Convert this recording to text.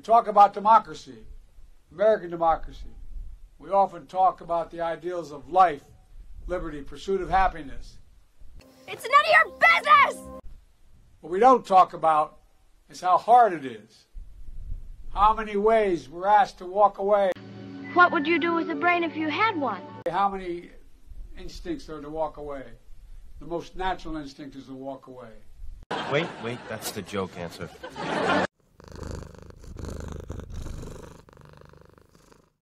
talk about democracy, American democracy. We often talk about the ideals of life, liberty, pursuit of happiness. It's none of your business! What we don't talk about is how hard it is. How many ways we're asked to walk away. What would you do with a brain if you had one? How many instincts are to walk away? The most natural instinct is to walk away. Wait, that's the joke answer.